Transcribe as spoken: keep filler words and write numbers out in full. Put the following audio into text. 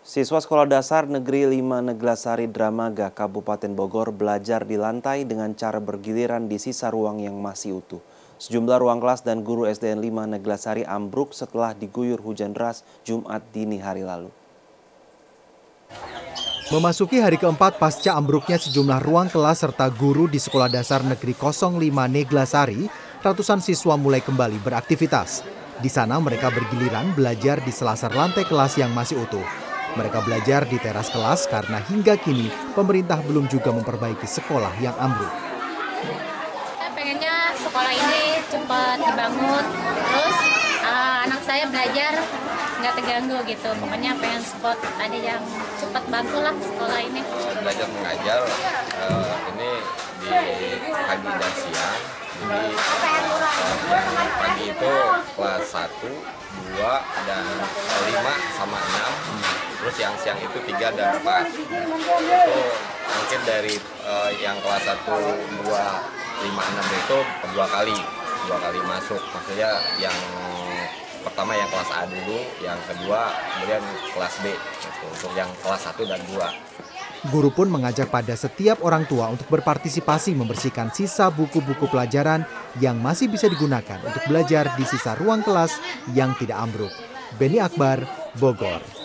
Siswa Sekolah Dasar Negeri lima Neglasari Dramaga, Kabupaten Bogor belajar di lantai dengan cara bergiliran di sisa ruang yang masih utuh. Sejumlah ruang kelas dan guru S D N lima Neglasari ambruk setelah diguyur hujan deras Jumat dini hari lalu. Memasuki hari keempat pasca ambruknya sejumlah ruang kelas serta guru di Sekolah Dasar Negeri nol lima Neglasari, ratusan siswa mulai kembali beraktivitas. Di sana mereka bergiliran belajar di selasar lantai kelas yang masih utuh. Mereka belajar di teras kelas karena hingga kini pemerintah belum juga memperbaiki sekolah yang ambruk. Saya pengennya sekolah ini cepat dibangun, terus uh, anak saya belajar nggak terganggu gitu. Pokoknya pengen spot ada yang cepat bantu lah sekolah ini. Belajar mengajar uh, ini di pagi dan siang. Jadi uh, pagi itu kelas satu, dua, dan lima sama enam. Terus yang siang itu tiga dan empat. Itu mungkin dari uh, yang kelas satu, dua, lima, enam itu dua kali, dua kali masuk. Maksudnya yang pertama yang kelas A dulu, yang kedua kemudian kelas B gitu, untuk yang kelas satu dan dua. Guru pun mengajak pada setiap orang tua untuk berpartisipasi membersihkan sisa buku-buku pelajaran yang masih bisa digunakan untuk belajar di sisa ruang kelas yang tidak ambruk. Beni Akbar, Bogor.